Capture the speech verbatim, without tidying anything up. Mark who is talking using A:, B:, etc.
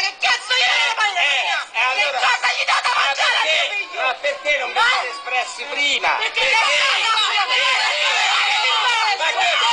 A: che cazzo gli date da mangiare?
B: Eh, allora,
A: che cosa gli date da
B: ma
A: mangiare a mio
B: perché?
A: figlio?
B: Ma perché non vi siete espressi prima?
A: Perché?
B: Perché?
A: Perché?
B: Ma che